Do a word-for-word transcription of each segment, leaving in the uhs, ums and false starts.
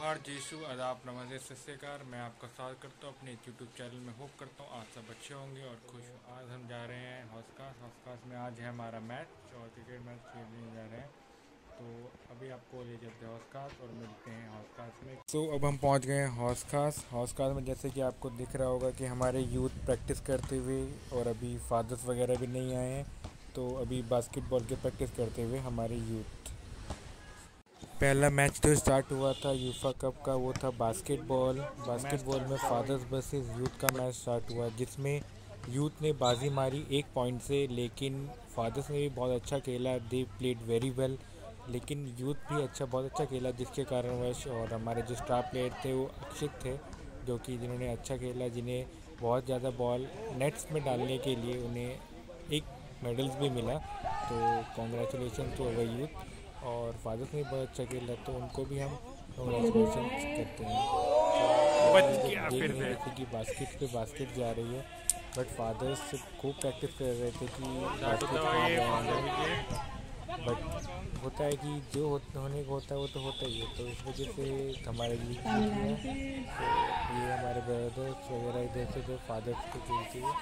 नमस्कार जीशु आदाब नमस्ते सत श्री अकाल। मैं आपका स्वागत करता हूँ अपने यूट्यूब चैनल में। होप करता हूँ आप सब अच्छे होंगे और खुश हो। आज हम जा रहे हैं हौसकास हौसकास में। आज है हमारा मैच और क्रिकेट मैच खेलने जा रहे हैं, तो अभी आपको ले चलते हैं हौसकास और मिलते हैं हौसकास में। तो अब हम पहुँच गए हैं हौसकास हौसकास में। जैसे कि आपको दिख रहा होगा कि हमारे यूथ प्रैक्टिस करते हुए, और अभी फादर्स वगैरह भी नहीं आए हैं, तो अभी बास्केटबॉल की प्रैक्टिस करते हुए हमारे यूथ। पहला मैच जो स्टार्ट हुआ था यूफा कप का, वो था बास्केटबॉल। बास्केटबॉल में फादर्स वर्सेस यूथ का मैच स्टार्ट हुआ, जिसमें यूथ ने बाजी मारी एक पॉइंट से, लेकिन फादर्स ने भी बहुत अच्छा खेला। दे प्लेड वेरी वेल, लेकिन यूथ भी अच्छा बहुत अच्छा खेला, जिसके कारणवश और हमारे जो स्टार प्लेयर थे वो अक्षित थे, जो कि जिन्होंने अच्छा खेला, जिन्हें बहुत ज़्यादा बॉल नेट्स में डालने के लिए उन्हें एक मेडल्स भी मिला। तो कॉन्ग्रेचुलेसन टू अवर यूथ। और फादर्स ने बहुत अच्छा खेला, तो उनको भी हम कॉन्ग्रेचुलेसन करते हैं। तो फिर जैसे कि बास्केट पे बास्केट जा रही है, बट फादर्स खूब प्रैक्टिस कर रहे थे कि बास्केट कहाँ जाएंगे, बट होता है कि जो होने को होता है वो तो होता ही है। तो इस वजह से हमारे लिए है, तो ये हमारे ब्रदर्स वगैरह इधर से जो फादर्स को खेलती है।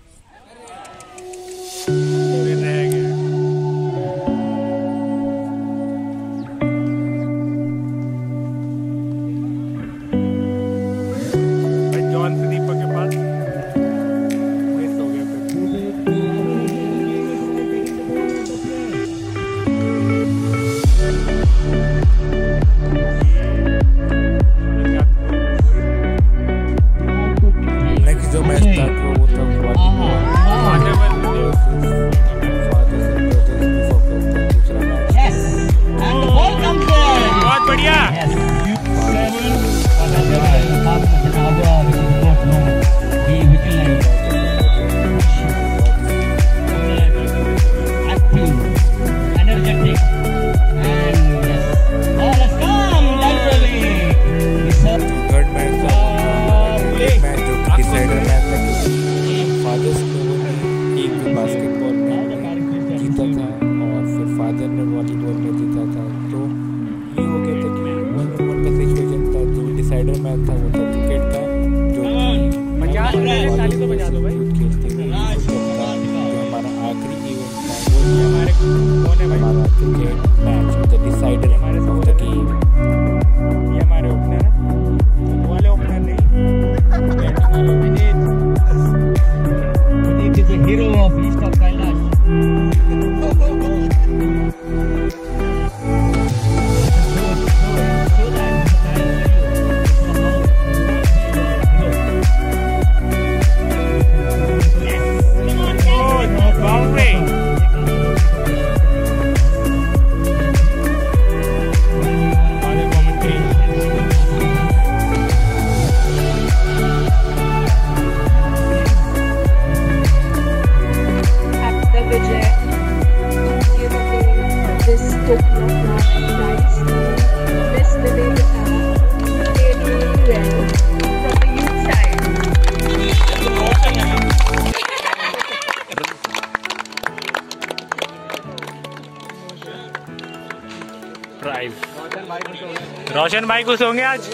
रोशन भाई खुश होंगे आज।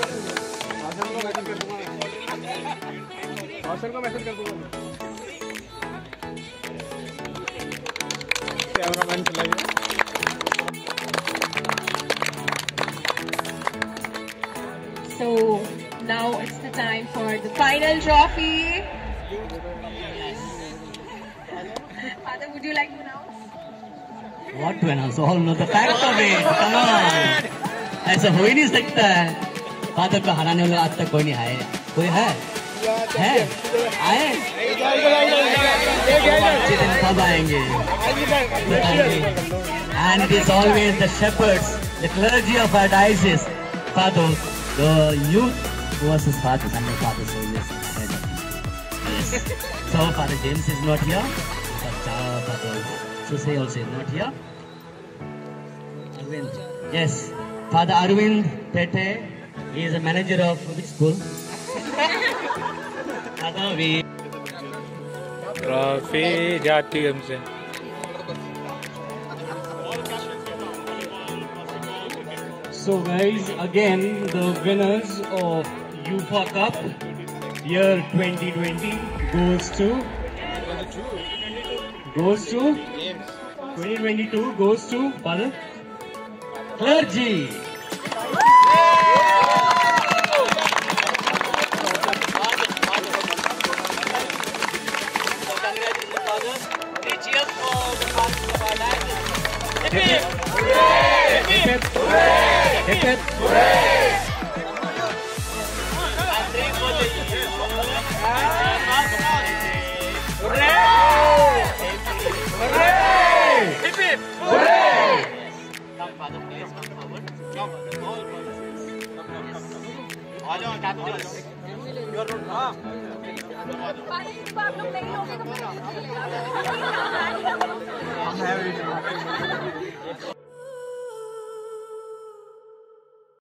रोशन को मैसेज कर दूंगा। कैमरामैन चला गया। So now it's the time for the final trophy. Father, would you like to announce? What to announce? All know the fact of it. Come on. ऐसा हो ही नहीं सकता है। फादर को हराने वाला आज तक कोई नहीं आया। कोई है? है? आए? कब आएंगे? And it is always the shepherds, the clergy of our diocese, Father, the youth versus fathers, and the fathers always ahead of you. Yes. So Father James is not here. Father Susay also is not here. Yes. Father Arvind Tete, he is a manager of which school? Father, we trophy जाती है हमसे। So guys, again the winners of U F A Cup year twenty twenty goes to goes to twenty twenty-two goes to Father Clergy. आप लोग नहीं होंगे तो